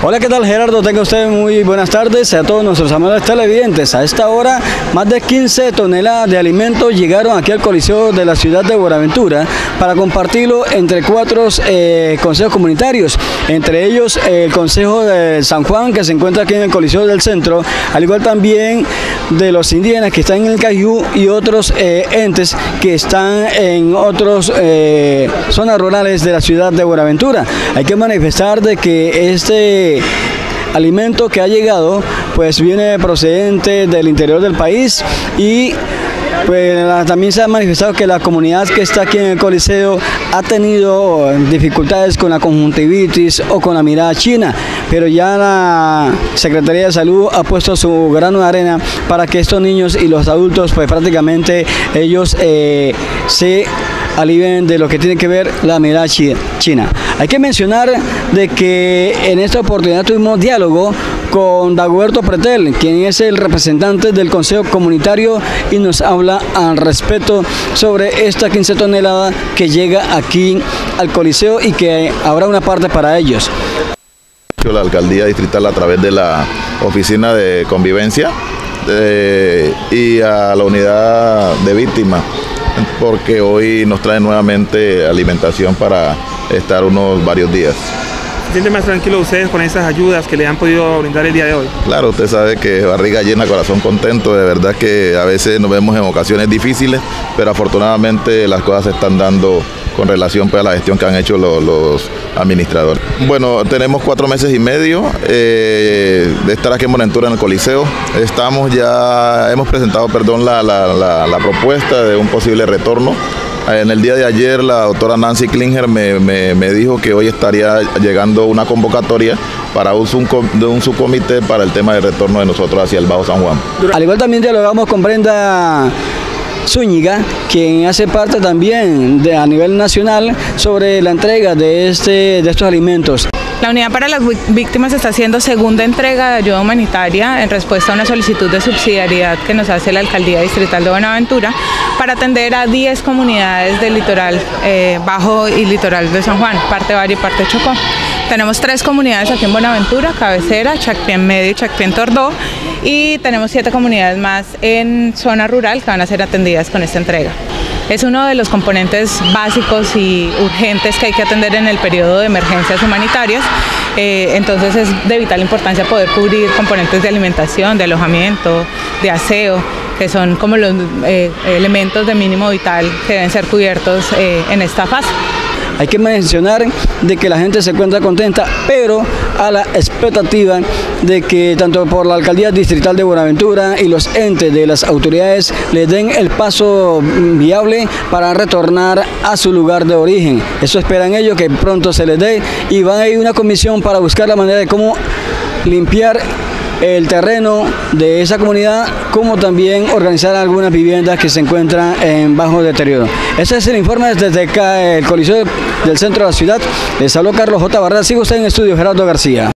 Hola, ¿qué tal, Gerardo? Tenga usted muy buenas tardes a todos nuestros amables televidentes. A esta hora, más de 15 toneladas de alimentos llegaron aquí al Coliseo de la ciudad de Buenaventura para compartirlo entre 4 consejos comunitarios, entre ellos el Consejo de San Juan, que se encuentra aquí en el Coliseo del Centro, al igual también de los indígenas que están en el Cayú y otros entes que están en otras zonas rurales de la ciudad de Buenaventura. Hay que manifestar de que este alimento que ha llegado pues viene procedente del interior del país y pues también se ha manifestado que la comunidad que está aquí en el Coliseo ha tenido dificultades con la conjuntivitis o con la mirada china, pero ya la Secretaría de Salud ha puesto su grano de arena para que estos niños y los adultos pues prácticamente ellos se alivien de lo que tiene que ver la mirada china. Hay que mencionar de que en esta oportunidad tuvimos diálogo con Dagoberto Pretel, quien es el representante del Consejo Comunitario y nos habla al respecto sobre esta 15 toneladas que llega aquí al Coliseo y que habrá una parte para ellos. La alcaldía distrital a través de la oficina de convivencia y a la unidad de víctimas, porque hoy nos traen nuevamente alimentación para estar varios días. ¿Se sienten más tranquilos ustedes con esas ayudas que le han podido brindar el día de hoy? Claro, usted sabe que barriga llena, corazón contento. De verdad que a veces nos vemos en ocasiones difíciles, pero afortunadamente las cosas se están dando con relación pues, a la gestión que han hecho los administradores. Bueno, tenemos 4 meses y medio de estar aquí en Buenaventura en el Coliseo. Hemos presentado la propuesta de un posible retorno. En el día de ayer la doctora Nancy Klinger me dijo que hoy estaría llegando una convocatoria para un subcomité para el tema de retorno de nosotros hacia el Bajo San Juan. Al igual también dialogamos con Brenda Zúñiga, quien hace parte también a nivel nacional sobre la entrega de estos alimentos. La Unidad para las Víctimas está haciendo segunda entrega de ayuda humanitaria en respuesta a una solicitud de subsidiariedad que nos hace la Alcaldía Distrital de Buenaventura para atender a 10 comunidades del litoral bajo y litoral de San Juan, parte Valle y parte Chocó. Tenemos 3 comunidades aquí en Buenaventura: Cabecera, Chacpien Medio y Chacpien Tordó, y tenemos 7 comunidades más en zona rural que van a ser atendidas con esta entrega. Es uno de los componentes básicos y urgentes que hay que atender en el periodo de emergencias humanitarias, entonces es de vital importancia poder cubrir componentes de alimentación, de alojamiento, de aseo, que son como los elementos de mínimo vital que deben ser cubiertos en esta fase. Hay que mencionar de que la gente se encuentra contenta, pero a la expectativa de que tanto por la Alcaldía Distrital de Buenaventura y los entes de las autoridades les den el paso viable para retornar a su lugar de origen. Eso esperan ellos que pronto se les dé, y va a ir una comisión para buscar la manera de cómo limpiar el terreno de esa comunidad, como también organizar algunas viviendas que se encuentran en bajo deterioro. Ese es el informe desde acá, el Coliseo del Centro de la ciudad. Les habló Carlos J. Barrera. Sigue usted en estudio, Gerardo García.